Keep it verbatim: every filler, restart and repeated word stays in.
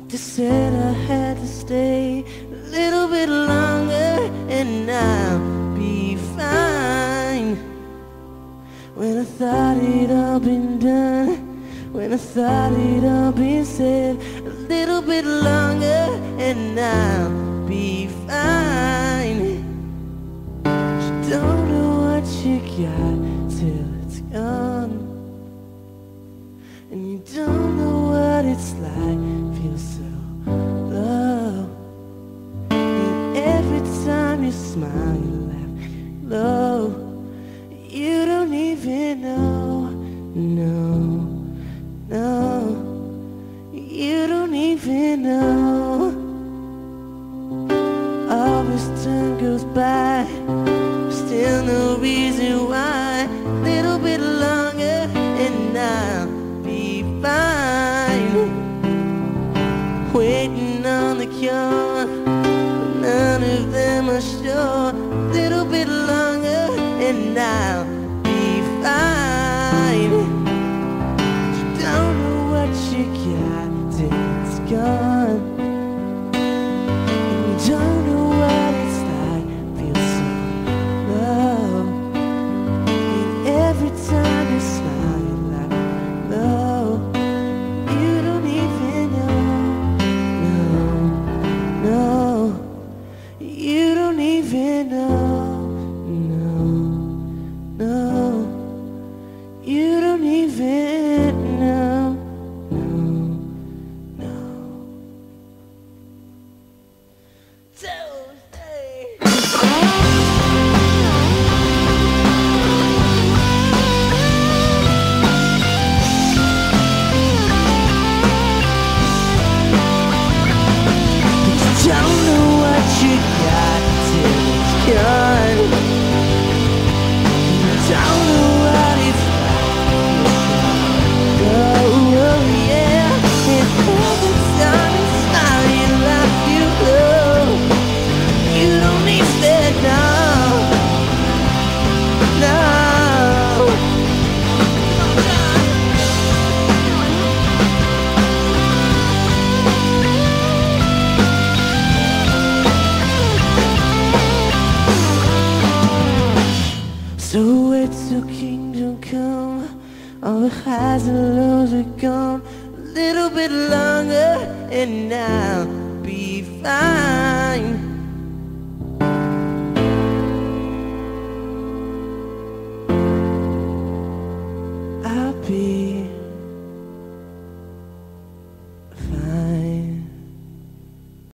They said I had to stay a little bit longer and I'll be fine. When I thought it all been done, when I thought it all been said, a little bit longer and I'll be fine. You don't know what you got till it's gone, and you don't know what it's like, feel so low. And every time you smile, you laugh low. You don't even know, no, no. You don't even know. All this time goes by, still no reason why. A little bit longer and I'll be fine. Waiting on the cure, but none of them are sure. A little bit longer and I'll be fine. You don't know what you got till it's gone, and you don't know what it's like, feel so low. And every time you smile, you laugh low. You don't even know, no, no. You don't even know, no, no. You don't even know, no, no. Don't say. Don't know what you got till it's gone. Don't know what it's like. Oh, oh yeah. And every time you smile, you laugh, you glow. You don't even know, no. So wait till kingdom come, all the highs and lows are gone. A little bit longer and I'll be fine. I'll be